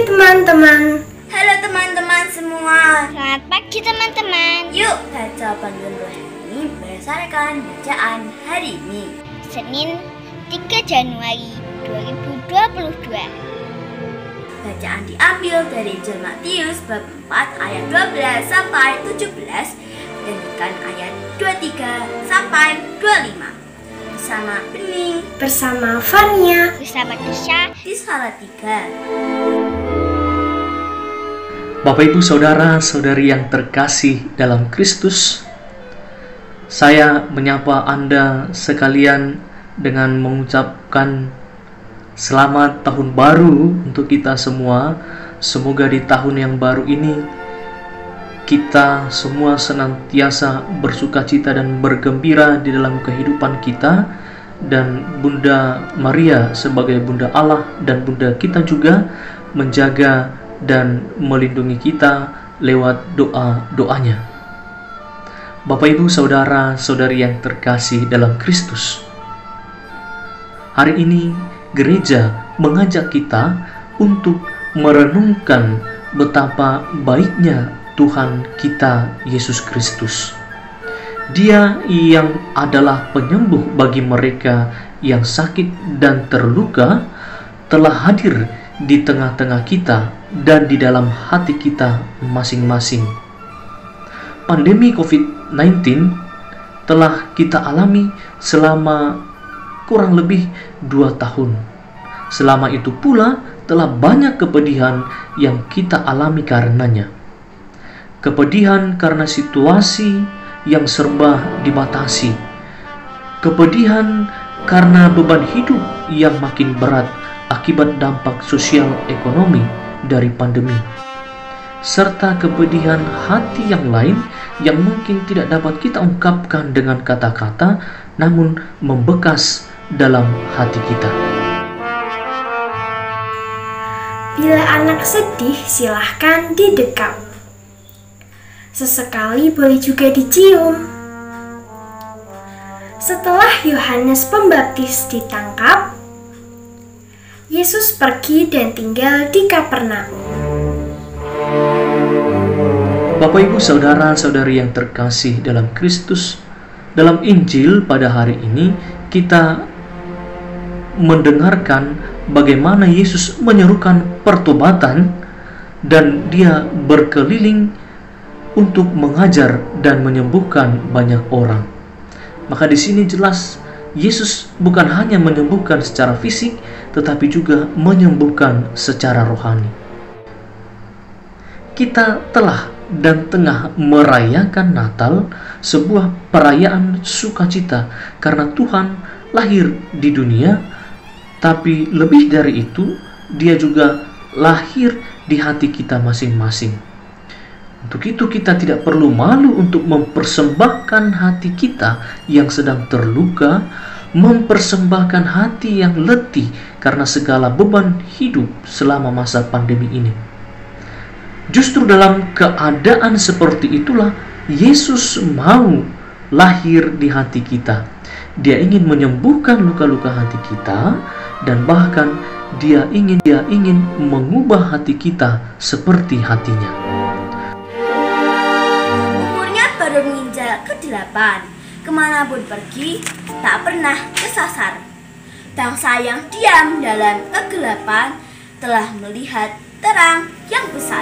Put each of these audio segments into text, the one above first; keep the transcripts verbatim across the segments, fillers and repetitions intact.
teman-teman. Halo teman-teman semua. Selamat pagi teman-teman. Yuk baca panggilan Roh ini berdasarkan bacaan hari ini, Senin tiga Januari dua ribu dua puluh dua. Bacaan diambil dari Injil Matius bab empat ayat dua belas sampai tujuh belas dan bukan ayat dua puluh tiga sampai dua puluh lima. Bersama Bening, Bersama Fania, Bersama Tisha di Salatiga. Bapak Ibu Saudara-saudari yang terkasih dalam Kristus, saya menyapa Anda sekalian dengan mengucapkan selamat tahun baru untuk kita semua. Semoga di tahun yang baru ini kita semua senantiasa bersukacita dan bergembira di dalam kehidupan kita, dan Bunda Maria sebagai Bunda Allah dan Bunda kita juga menjaga dan melindungi kita lewat doa-doanya. Bapak Ibu Saudara-saudari yang terkasih dalam Kristus, hari ini gereja mengajak kita untuk merenungkan betapa baiknya Tuhan kita Yesus Kristus. Dia yang adalah penyembuh bagi mereka yang sakit dan terluka, telah hadir di tengah-tengah kita dan di dalam hati kita masing-masing. Pandemi covid sembilan belas telah kita alami selama kurang lebih dua tahun. Selama itu pula telah banyak kepedihan yang kita alami karenanya. Kepedihan karena situasi yang serba dibatasi. Kepedihan karena beban hidup yang makin berat akibat dampak sosial ekonomi dari pandemi. Serta kepedihan hati yang lain yang mungkin tidak dapat kita ungkapkan dengan kata-kata, namun membekas dalam hati kita. bila anak sedih silahkan didekap. Sesekali boleh juga dicium. Setelah Yohanes Pembaptis ditangkap, Yesus pergi dan tinggal di Kapernaum. Bapak Ibu Saudara-saudari yang terkasih dalam Kristus, dalam Injil pada hari ini kita mendengarkan bagaimana Yesus menyerukan pertobatan dan dia berkeliling untuk mengajar dan menyembuhkan banyak orang. Maka di sini jelas Yesus bukan hanya menyembuhkan secara fisik, tetapi juga menyembuhkan secara rohani. Kita telah dan tengah merayakan Natal, sebuah perayaan sukacita karena Tuhan lahir di dunia, tapi lebih dari itu, Dia juga lahir di hati kita masing-masing. Untuk itu kita tidak perlu malu untuk mempersembahkan hati kita yang sedang terluka, mempersembahkan hati yang letih karena segala beban hidup selama masa pandemi ini. Justru dalam keadaan seperti itulah Yesus mau lahir di hati kita. Dia ingin menyembuhkan luka-luka hati kita, dan bahkan dia ingin dia ingin mengubah hati kita seperti hatinya. Umurnya baru menginjak kedelapan, kemanapun pergi tak pernah kesasar. Bangsa yang diam dalam kegelapan telah melihat terang yang besar.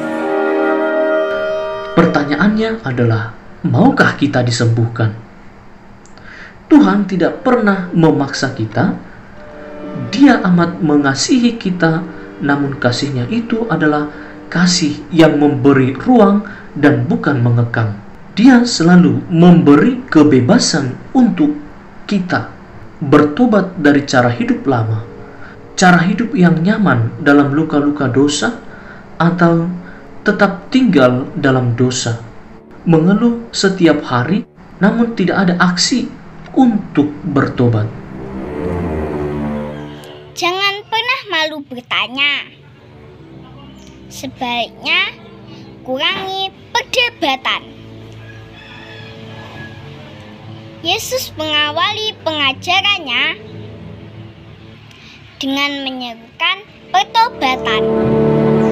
Pertanyaannya adalah, maukah kita disembuhkan? Tuhan tidak pernah memaksa kita. Dia amat mengasihi kita, namun kasihnya itu adalah kasih yang memberi ruang dan bukan mengekang. Dia selalu memberi kebebasan untuk kita bertobat dari cara hidup lama, cara hidup yang nyaman dalam luka-luka dosa, atau tetap tinggal dalam dosa, mengeluh setiap hari namun tidak ada aksi untuk bertobat. Jangan pernah malu bertanya. Sebaiknya kurangi perdebatan. Yesus mengawali pengajarannya dengan menyerukan pertobatan.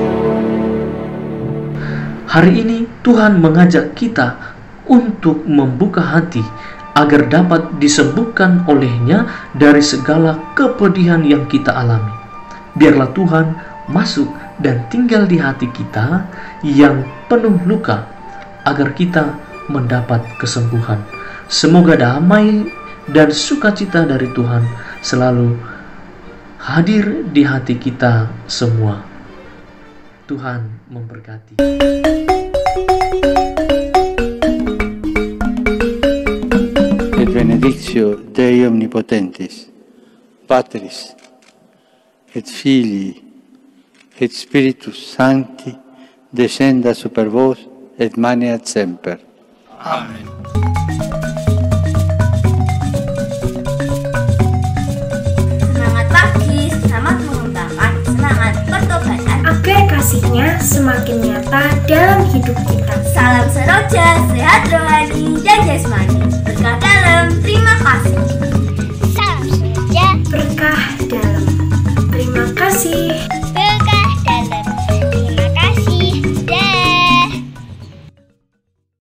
Hari ini Tuhan mengajak kita untuk membuka hati agar dapat disembuhkan olehnya dari segala kepedihan yang kita alami. Biarlah Tuhan masuk dan tinggal di hati kita yang penuh luka, agar kita mendapat kesembuhan. Semoga damai dan sukacita dari Tuhan selalu hadir di hati kita semua. Tuhan memberkati. Et benedictio Dei omnipotentis, Patris, et Filii, et Spiritus Sancti, descenda super vos et maneat semper. Amen. Semangat pagi, selamat mengembangkan semangat pertobatan. Agar kasih-Nya semakin nyata dalam hidup kita. Salam seroja, sehat rohani dan jasmani.